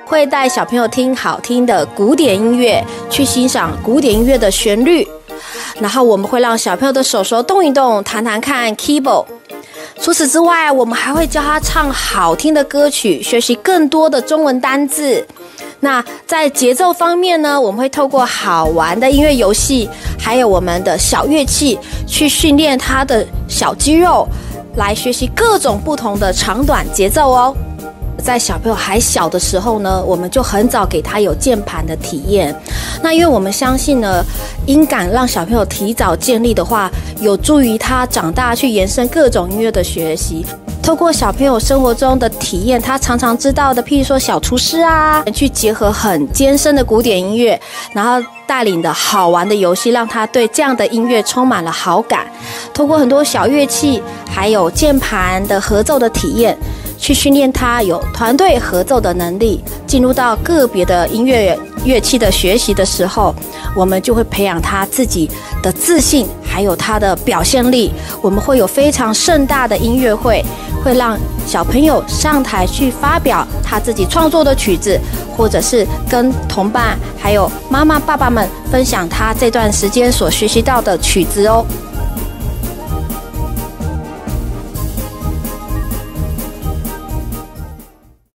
会带小朋友听好听的古典音乐，去欣赏古典音乐的旋律。然后我们会让小朋友的手手动一动，弹弹看 keyboard。除此之外，我们还会教他唱好听的歌曲，学习更多的中文单字。那在节奏方面呢，我们会透过好玩的音乐游戏，还有我们的小乐器，去训练他的小肌肉，来学习各种不同的长短节奏哦。在小朋友还小的时候呢，我们就很早给他有键盘的体验。那因为我们相信呢，音感让小朋友提早建立的话，有助于他长大去延伸各种音乐的学习。透过小朋友生活中的体验，他常常知道的，譬如说小厨师啊，去结合很艰深的古典音乐，然后带领的好玩的游戏，让他对这样的音乐充满了好感。透过很多小乐器，还有键盘的合奏的体验，去训练他有团队合奏的能力。进入到个别的音乐乐器的学习的时候，我们就会培养他自己的自信，还有他的表现力。我们会有非常盛大的音乐会，会让小朋友上台去发表他自己创作的曲子，或者是跟同伴还有妈妈爸爸们分享他这段时间所学习到的曲子哦。